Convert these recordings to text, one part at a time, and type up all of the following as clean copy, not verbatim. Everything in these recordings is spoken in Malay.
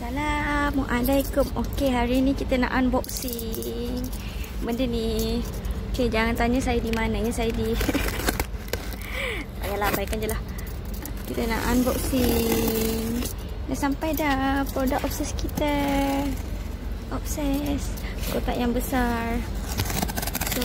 Assalamualaikum. Okey, hari ni kita nak unboxing benda ni. Okey, jangan tanya saya di mana. Saya di Ayolah, abaikan je lah. Kita nak unboxing. Dah sampai dah produk Obses kita. Obses kotak yang besar. So,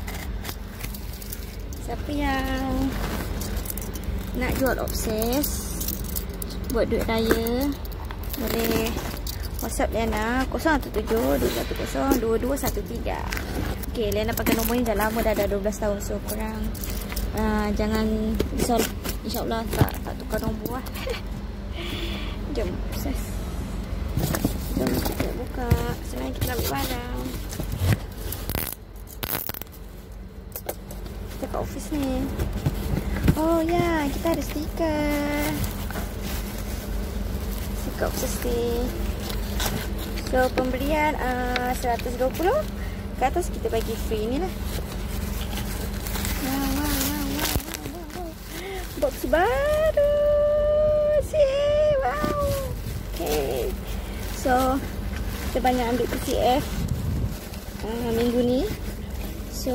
siapa yang nak jual Obses buat duit raya, boleh WhatsApp Liana 017-210-2213. Okay, Liana pakai nombor ni dah lama, dah 12 tahun. So korang jangan risau, InsyaAllah tak tukar nombor lah. Jom Obses, jom kita buka. Selain kita ambil barang, kita kat office ni. Oh ya, kita ada stiker Obses ni. So pembelian 120 ke atas kita bagi free ni lah. Wow. Box baru. Wow. Okay, so kita banyak ambil PCF minggu ni. So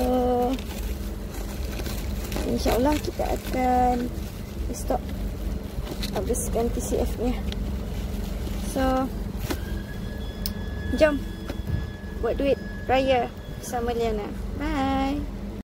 InsyaAllah kita akan stok habiskan PCF nya. So, jom buat duit raya bersama Liana. Bye.